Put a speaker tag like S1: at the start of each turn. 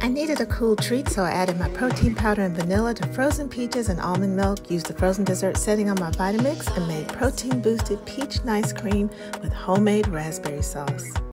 S1: I needed a cool treat, so I added my protein powder and vanilla to frozen peaches and almond milk, used the frozen dessert setting on my Vitamix, and made protein-boosted peach nice cream with homemade raspberry sauce.